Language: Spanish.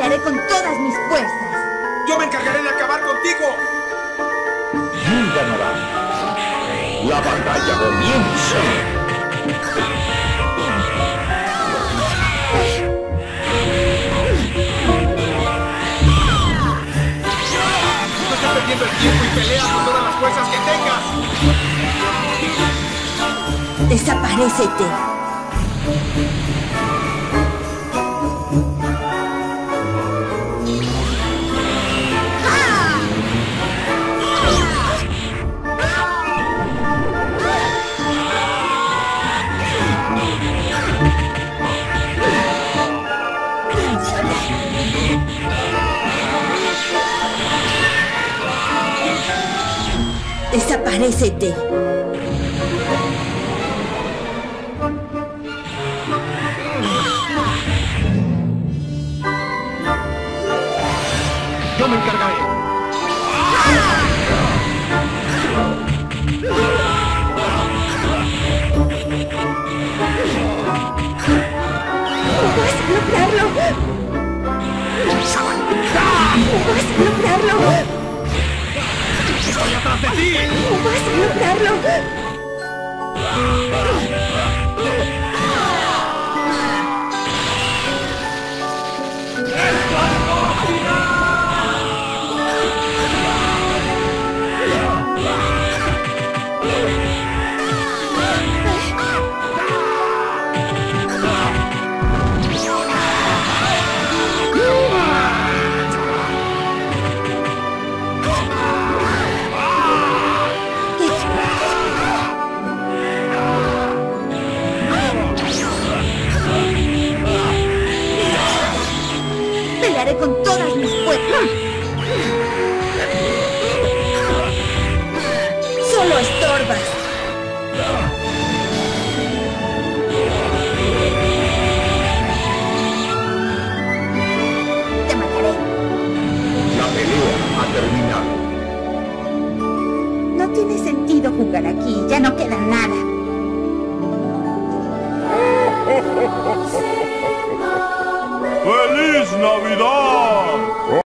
Pelearé con todas mis fuerzas. ¡Yo me encargaré de acabar contigo! ¿Quién ganará? ¡La batalla comienza! ¡No estás perdiendo el tiempo y pelea con todas las fuerzas que tengas! ¡Desaparécete! ¡Desaparécete! ¡Yo me encargaré! ¡No vas a lograrlo! ¡No vas a lograrlo! ¡Estoy atrás de ti! ¡No vas a lograrlo! Pelearé con todas mis fuerzas. Solo estorbas. Te mataré. La pelea ha terminado. No tiene sentido jugar aquí. Ya no queda nada. ¡Feliz Navidad!